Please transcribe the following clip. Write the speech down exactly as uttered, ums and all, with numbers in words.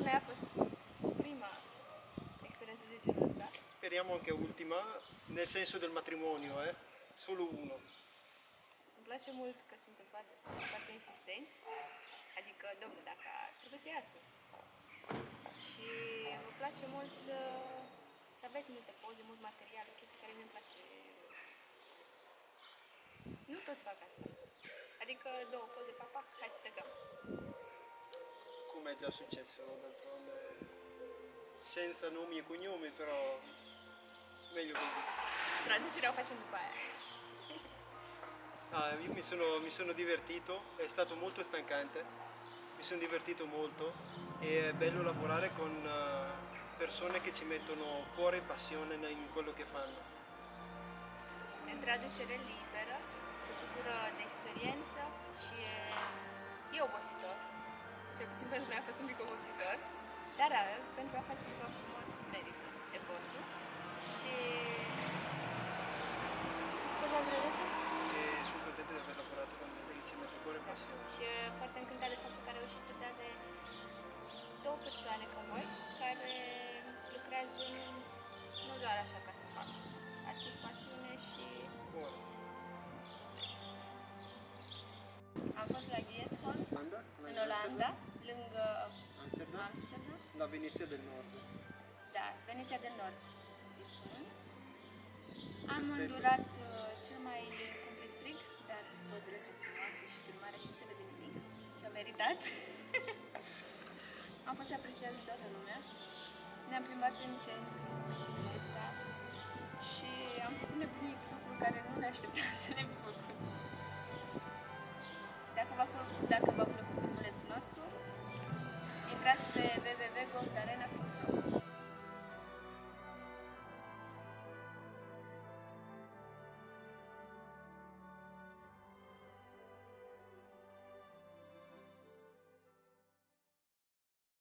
noi a fost prima esperiență de genul ăsta. Speriamo anche ultima, nel senso del matrimonio, eh? Solo uno. Îmi place mult că suntem foarte, sunteți foarte insistenți, adică, domnule, dacă trebuie să iasă. Și îmi place mult să, să aveți multe poze, mult material, o chestie care mi-e place. Nu toți fac asta. Adică două poze, papa, hai să plecăm. Come è già successo, d'altronde, senza nomi e cognomi, però meglio così. Traducerea o facem după aia. Ah, io mi sono, mi sono divertito, è stato molto stancante, mi sono divertito molto e è bello lavorare con uh, persone che ci mettono cuore e passione in quello che fanno. În traducere liberă, se bucură de experiență și e, e obositor. Cel puțin pentru mine a fost un pic obositor, dar pentru a face ceva frumos merită efortul. Și cosa ați vedut? E sono contento di aver lavorato con gente che ci mette cuore e passione. Și foarte încântat de faptul că a reușit să dea de două persoane ca voi, care lucrează nu doar așa ca să facă. Ați pus pasiune și Cuore. am fost la Giethoorn, Olanda? în Olanda, lângă Amsterdam? Amsterdam. La Venezia del Nord. Da, Veneția de Nord, îi spunem. Am Este- îndurat uh, cel mai cumplit frig, dar pozele sunt frumoase și filmarea și nu se vede nimic. Și a meritat. Am fost apreciat de toată lumea. Ne-am plimbat în centru, în bicicleta și am făcut nebunic lucruri care nu ne așteptam să le făcut. Dacă v-a plăcut, dacă v-a plăcut filmulețul nostru, intrați pe w w w punct gold arena punct